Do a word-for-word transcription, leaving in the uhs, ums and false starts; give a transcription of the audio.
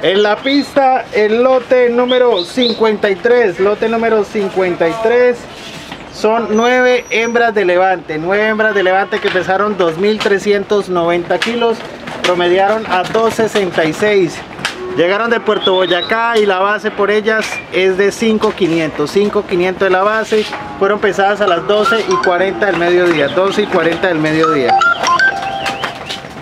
En la pista, el lote número cincuenta y tres, lote número cincuenta y tres, son nueve hembras de levante, nueve hembras de levante que pesaron dos mil trescientos noventa kilos, promediaron a dos sesenta y seis. Llegaron de Puerto Boyacá y la base por ellas es de cinco quinientos, cinco quinientos de la base. Fueron pesadas a las doce y cuarenta del mediodía, doce y cuarenta del mediodía.